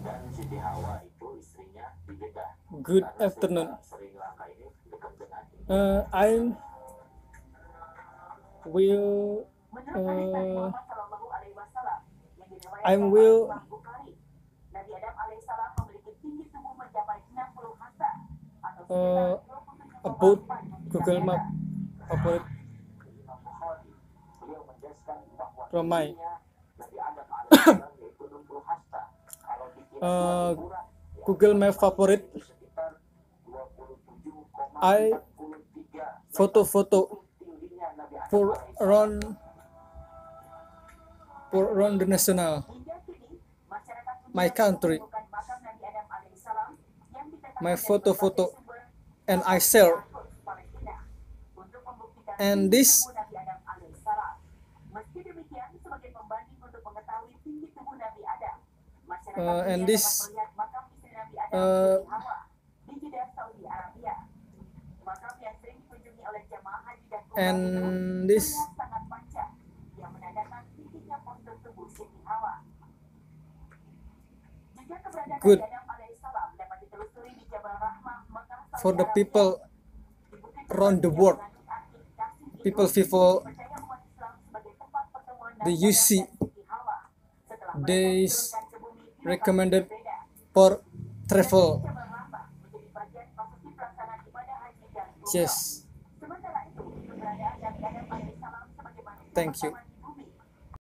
Good afternoon. I will I'm will about Google Map favorite from my Google Map favorite. I foto for around the national my country my photo and I share and this and this and this good for the people around the world. People the UC days recommended for travel. Yes. Thank you.